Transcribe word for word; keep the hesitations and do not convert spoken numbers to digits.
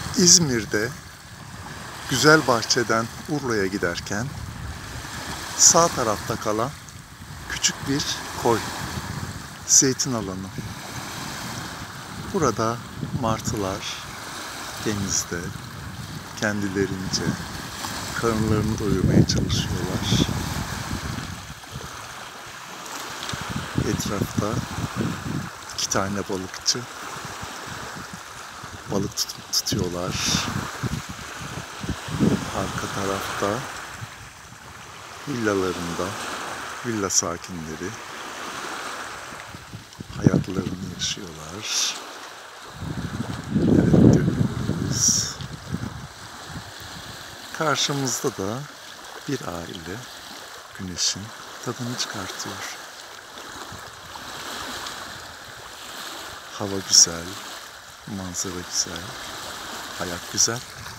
İzmir'de Güzelbahçe'den Urla'ya giderken sağ tarafta kalan küçük bir koy, zeytin alanı. Burada martılar denizde kendilerince karınlarını doyurmaya çalışıyorlar. Etrafta iki tane balıkçı balık tut tutuyorlar. Arka tarafta villalarında villa sakinleri hayatlarını yaşıyorlar. Evet, görüyoruz. Karşımızda da bir aile güneşin tadını çıkartıyor. Hava güzel, manzara güzel, hayat güzel.